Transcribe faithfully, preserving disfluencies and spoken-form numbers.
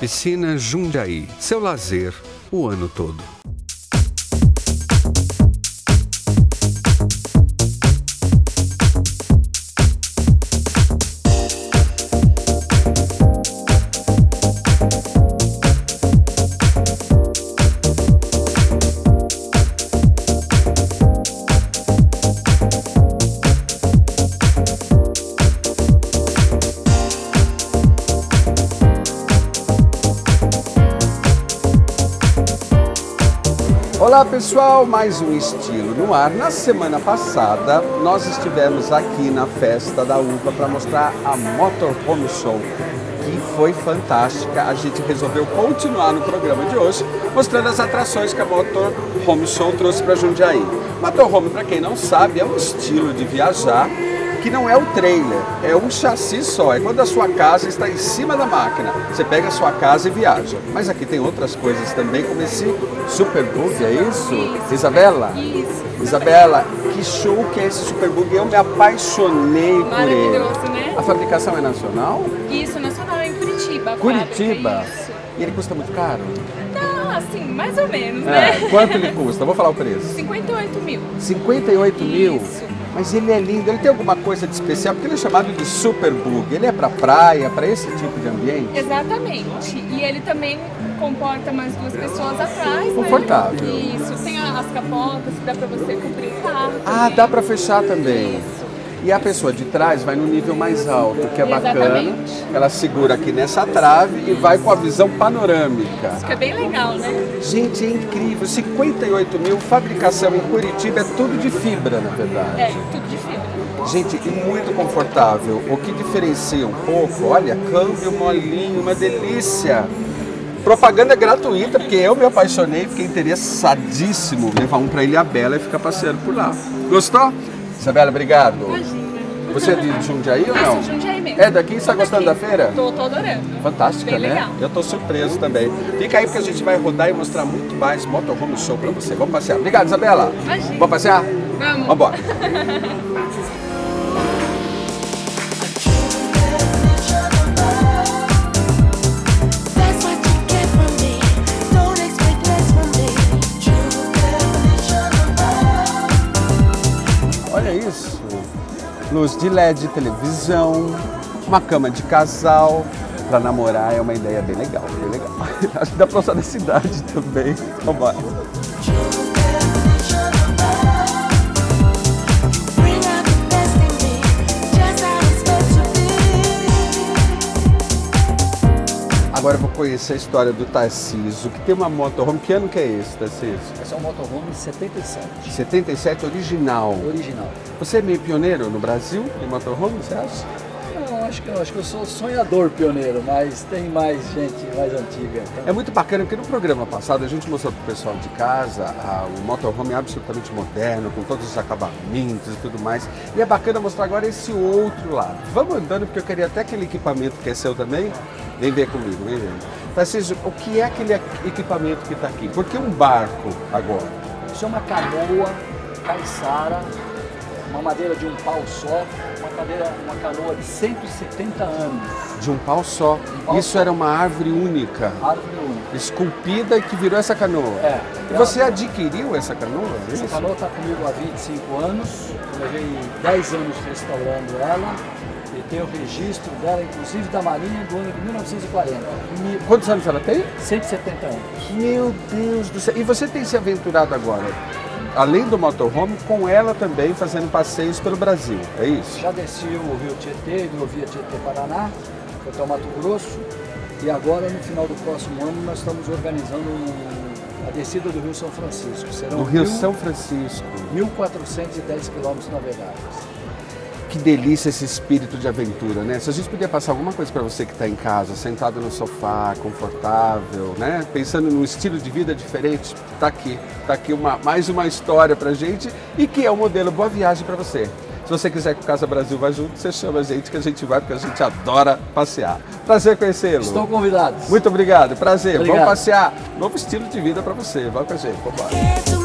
Piscina Jundiaí, seu lazer o ano todo. Olá pessoal, mais um Estilo no Ar. Na semana passada nós estivemos aqui na Festa da Uva para mostrar a Motorhome Show, que foi fantástica. A gente resolveu continuar no programa de hoje mostrando as atrações que a Motorhome Show trouxe para Jundiaí. Motorhome, para quem não sabe, é um estilo de viajar que não é o trailer, é um chassi só, é quando a sua casa está em cima da máquina, você pega a sua casa e viaja. Mas aqui tem outras coisas também, como esse Superbug, é isso? Isso. Isabela? Isso. Isabela, que show que é esse Superbug? Eu me apaixonei por ele. Maravilhoso, né? A fabricação é nacional? Isso, nacional é em Curitiba. a Curitiba? fábrica, isso. E ele custa muito caro? Não, assim, mais ou menos, É, né? quanto ele custa? Vou falar o preço. cinquenta e oito mil. cinquenta e oito mil? Isso. Mas ele é lindo, ele tem alguma coisa de especial, porque ele é chamado de Superbug. Ele é para praia, para esse tipo de ambiente? Exatamente. E ele também comporta mais duas pessoas atrás, Confortável. né? Isso. Tem as capotas, dá pra você cobrir o carro. Ah, também. dá para fechar também. Isso. E a pessoa de trás vai no nível mais alto, que é bacana. Exatamente. Ela segura aqui nessa trave e vai com a visão panorâmica. Isso que é bem legal, né? Gente, é incrível. cinquenta e oito mil, fabricação em Curitiba, é tudo de fibra, na verdade. É, tudo de fibra. Gente, e muito confortável. O que diferencia um pouco, olha, câmbio molinho, uma delícia. Propaganda gratuita, porque eu me apaixonei, fiquei interessadíssimo em levar um para Ilhabela e ficar passeando por lá. Gostou? Isabela, obrigado. Imagina. Você é de Jundiaí ou Ah, não? sou de Jundiaí mesmo. É daqui? Você está Tô gostando daqui. da feira? Tô, tô adorando. Fantástica, Bem né? legal. Eu tô surpreso também. Fica aí porque a gente vai rodar e mostrar muito mais Motorhome Show para você. Vamos passear. Obrigado, Isabela. Imagina. Vamos passear? Vamos. Vambora. Olha isso. Luz de L E D, televisão, uma cama de casal. Para namorar é uma ideia bem legal, bem legal. Acho que dá para usar na cidade também. Vambora. Agora eu vou conhecer a história do Tarcísio, que tem uma motorhome. Que ano que é esse, Tarcísio? Esse é um motorhome setenta e sete, setenta e sete original. original. Você é meio pioneiro no Brasil em motorhome, você acha? Não, acho que, eu acho que eu sou sonhador pioneiro, mas tem mais gente mais antiga. Então, É muito bacana, porque no programa passado a gente mostrou para o pessoal de casa a, o motorhome absolutamente moderno, com todos os acabamentos e tudo mais. E é bacana mostrar agora esse outro lado. Vamos andando, porque eu queria até aquele equipamento que é seu também. Vem ver comigo, vem ver. Tarcísio, o que é aquele equipamento que está aqui? Por que um barco agora? isso é uma canoa caiçara, uma madeira de um pau só, uma, cadeira, uma canoa de cento e setenta anos. De um pau só. Um pau Isso só. era uma árvore única, Árvore única. esculpida e que virou essa canoa. É. E você adquiriu essa canoa? é Essa isso? canoa está comigo há vinte e cinco anos, eu levei dez anos restaurando ela e tenho o registro dela, inclusive da Marinha, do ano de mil novecentos e quarenta. Mi- Quantos anos ela tem? cento e setenta anos. Meu Deus do céu. E você tem se aventurado agora, além do motorhome, com ela também fazendo passeios pelo Brasil, é isso? Já desci o Rio Tietê, hidrovia Tietê-Paraná, foi até o Mato Grosso, e agora no final do próximo ano nós estamos organizando um- a descida do Rio São Francisco. Serão No Rio mil- São Francisco. mil quatrocentos e dez quilômetros navegáveis. Que delícia esse espírito de aventura, né? Se a gente podia passar alguma coisa para você que está em casa, sentado no sofá, confortável, né? Pensando num estilo de vida diferente, tá aqui. Tá aqui uma, mais uma história pra gente e que é o modelo Boa Viagem para você. Se você quiser que o Casa Brasil vá junto, você chama a gente que a gente vai, porque a gente adora passear. Prazer conhecê-lo. Estão convidados. Muito obrigado, prazer. Obrigado. Vamos passear. Novo estilo de vida para você. Vai com a gente, vamos embora.